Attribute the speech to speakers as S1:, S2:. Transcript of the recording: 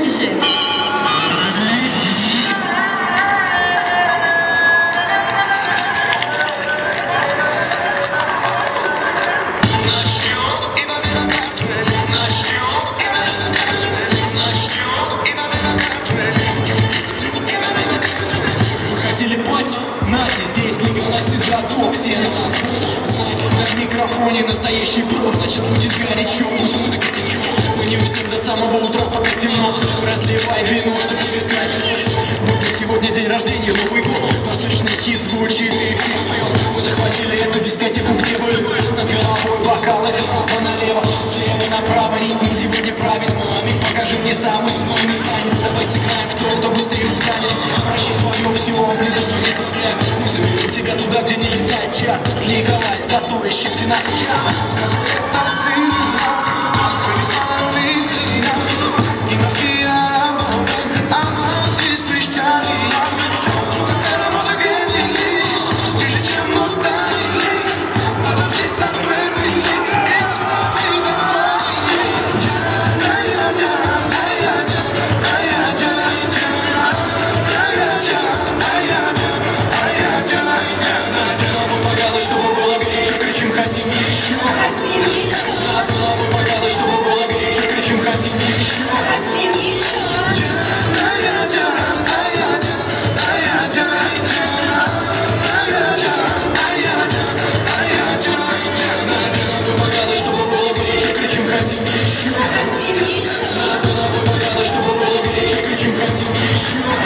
S1: души.
S2: Нате, здесь легалась и готов, все на танцпол. Знай, на микрофоне настоящий про, значит будет горячо, пусть музыка течет. Мы не уснем до самого утра, пока темно. Разливай вино, чтоб тебе сказать ночь. Будто сегодня день рождения, Новый год. Восточный хит звучит и всех поет. Мы захватили эту дискотеку, где были. Над головой бокалы, справа налево, слева направо. Ритм сегодня правит, маме, покажи мне самый знойный танец. Давай сыграем в то, кто быстрее устанет. Прощай свое все, предотвратить. Мы заберем тебя туда, где не летает чат. Легалайз, готовящийся нас час.
S1: Хотим еще.
S2: Над головой бокалы, чтобы было горячо, кричим, хотим еще.